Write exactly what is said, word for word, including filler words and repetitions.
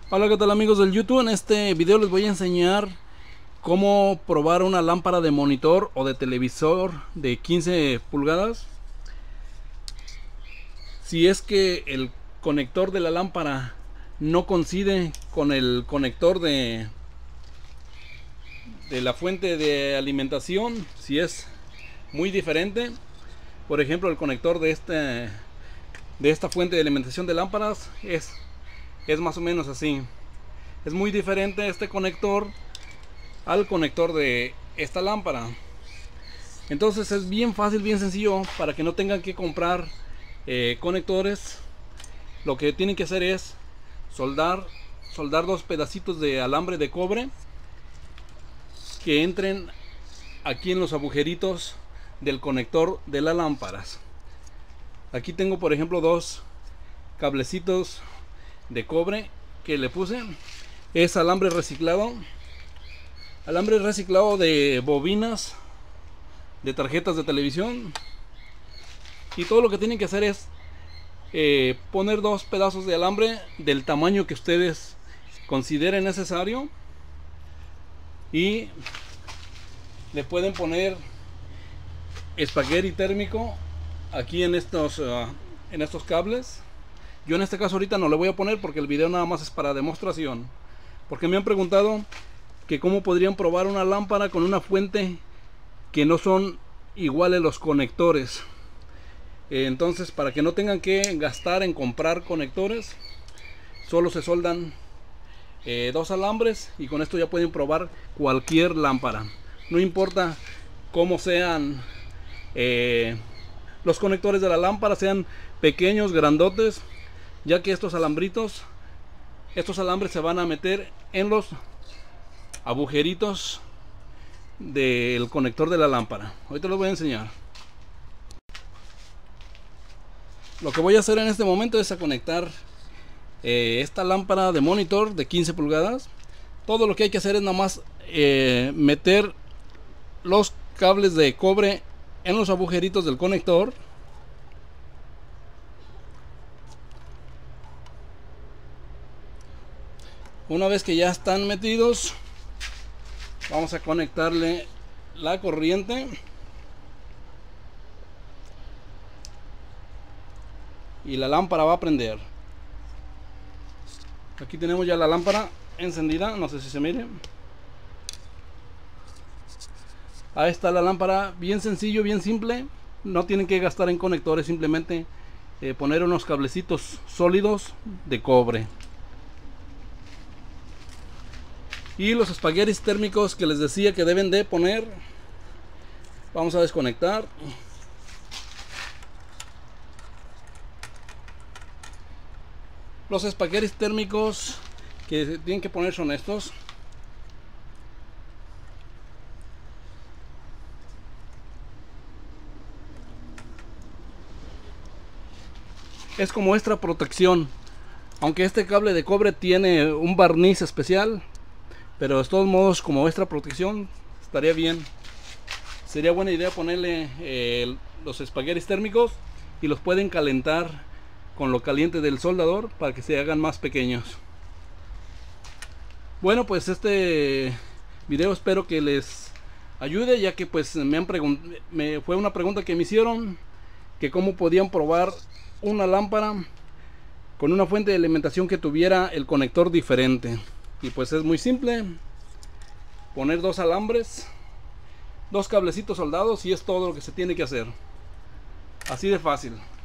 Hola, ¿qué tal amigos del YouTube? En este video les voy a enseñar cómo probar una lámpara de monitor o de televisor de quince pulgadas. Si es que el conector de la lámpara no coincide con el conector de, de la fuente de alimentación, si es muy diferente, por ejemplo el conector de, este, de esta fuente de alimentación de lámparas es es más o menos así. Es muy diferente este conector al conector de esta lámpara. Entonces es bien fácil, bien sencillo, para que no tengan que comprar eh, conectores. Lo que tienen que hacer es soldar soldar dos pedacitos de alambre de cobre que entren aquí en los agujeritos del conector de las lámparas. Aquí tengo, por ejemplo, dos cablecitos de cobre que le puse. Es alambre reciclado, alambre reciclado de bobinas de tarjetas de televisión. Y todo lo que tienen que hacer es eh, poner dos pedazos de alambre del tamaño que ustedes consideren necesario, y le pueden poner espagueti térmico aquí en estos uh, en estos cables. Yo en este caso ahorita no le voy a poner porque el video nada más es para demostración, porque me han preguntado que cómo podrían probar una lámpara con una fuente que no son iguales los conectores. Eh, entonces, para que no tengan que gastar en comprar conectores, solo se soldan eh, dos alambres y con esto ya pueden probar cualquier lámpara. No importa cómo sean eh, los conectores de la lámpara, sean pequeños, grandotes, ya que estos alambritos, estos alambres se van a meter en los agujeritos del conector de la lámpara. Ahorita les voy a enseñar. Lo que voy a hacer en este momento es a conectar eh, esta lámpara de monitor de quince pulgadas. Todo lo que hay que hacer es nada más eh, meter los cables de cobre en los agujeritos del conector. Una vez que ya están metidos, vamos a conectarle la corriente y la lámpara va a prender. Aquí tenemos ya la lámpara encendida, no sé si se mire. Ahí está la lámpara, bien sencillo, bien simple. No tienen que gastar en conectores, simplemente eh, poner unos cablecitos sólidos de cobre. Y los espaguetis térmicos que les decía que deben de poner, vamos a desconectar. Los espaguetis térmicos que tienen que poner son estos. Es como extra protección, aunque este cable de cobre tiene un barniz especial, pero de todos modos, como extra protección, estaría bien. Sería buena idea ponerle eh, los espaguetis térmicos, y los pueden calentar con lo caliente del soldador para que se hagan más pequeños. Bueno, pues este video espero que les ayude, ya que pues me han preguntado, me fue una pregunta que me hicieron, que cómo podían probar una lámpara con una fuente de alimentación que tuviera el conector diferente. Y pues es muy simple, poner dos alambres, dos cablecitos soldados, y es todo lo que se tiene que hacer. Así de fácil.